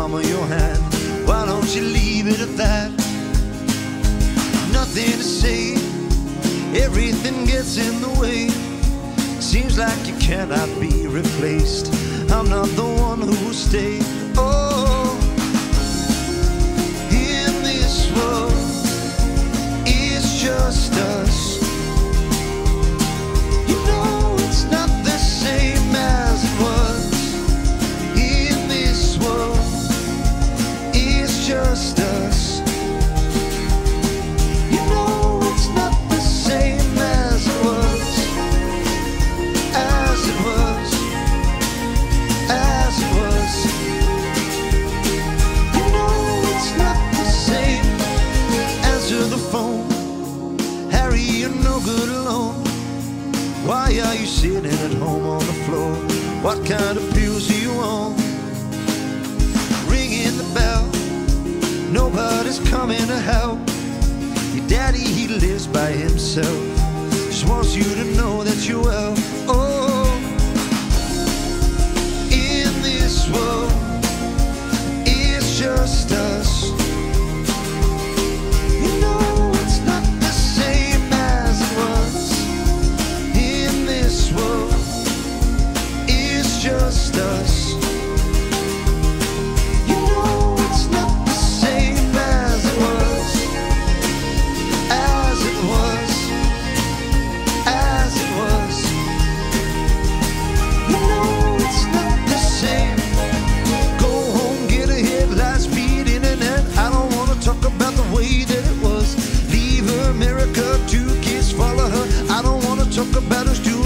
palm of your hand. Why don't you leave it at that? Nothing to say, everything gets in the way. Seems like you cannot be replaced. I'm not the one who will stay. Oh, in this world, it's just us. You know it's not the same as it was. In this world, it's just us. You know it's not the same as it was. As it was. As it was. You know it's not the same. Answer the phone. Harry, you're no good alone. Why are you sitting at home on the floor? What kind of pills are you on? Ringing the bell, nobody's coming to help. Your daddy, he lives by himself, just wants you to know that you're well. Oh, in this world, it's just us. You know it's not the same as it was. In this world, it's just us. You know it's not the same as it was. As it was. As it was. You know it's not the same. Go home, get a headlight, speed internet. I don't wanna talk about the way that it was. Leave her, America, 2 kids follow her. I don't wanna talk about us.